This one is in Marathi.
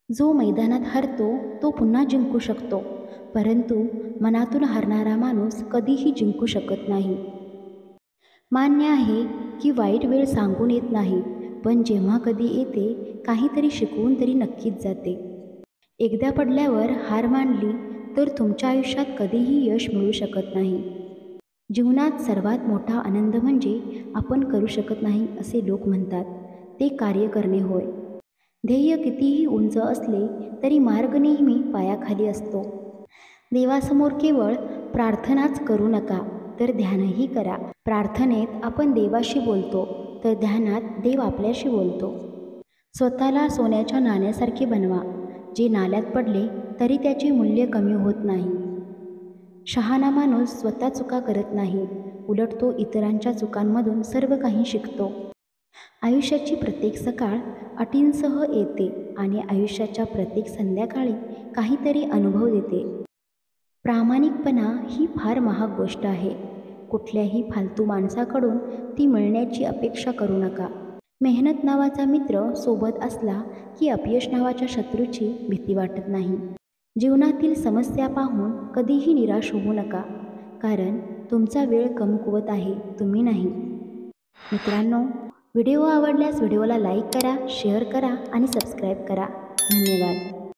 जो मैदानात हरतो तो पुन्हा जिंकू शकतो, परंतु मनातून हरणारा माणूस कधीही जिंकू शकत नाही. मान्य आहे की वाईट वेळ सांगून येत नाही, पण जेव्हा कधी येते काहीतरी शिकवून तरी नक्कीच जाते. एकदा पडल्यावर हार मानली तर तुमच्या आयुष्यात कधीही यश मिळू शकत नाही. जीवनात सर्वात मोठा आनंद म्हणजे आपण करू शकत नाही असे लोक म्हणतात, ते कार्य करणे होय. ध्येय कितीही उंच असले तरी मार्ग नेहमी पायाखाली असतो. देवासमोर केवळ प्रार्थनाच करू नका, तर ध्यानही करा. प्रार्थनेत आपण देवाशी बोलतो, तर ध्यानात देव आपल्याशी बोलतो. स्वतःला सोन्याच्या नाण्यासारखे बनवा, जे नाल्यात पडले तरी त्याचे मूल्य कमी होत नाही. शहाणा माणूस स्वतः चुका करत नाही, उलट तो इतरांच्या चुकांमधून सर्व काही शिकतो. आयुष्याची प्रत्येक सकाळ अटींसह येते आणि आयुष्याच्या प्रत्येक संध्याकाळी काहीतरी अनुभव देते. प्रामाणिकपणा ही फार महाग गोष्ट आहे. कुठल्याही फालतू माणसाकडून ती मिळण्याची अपेक्षा करू नका. मेहनत नावाचा मित्र सोबत असला की अपयश नावाच्या शत्रूची भीती वाटत नाही. जीवनातील समस्या पाहून कधीही निराश होऊ नका, कारण तुमचा वेळ कमकुवत आहे, तुम्ही नाही. मित्रांनो, व्हिडिओ आवडल्यास व्हिडिओला लाईक करा, शेअर करा आणि सबस्क्राईब करा. धन्यवाद.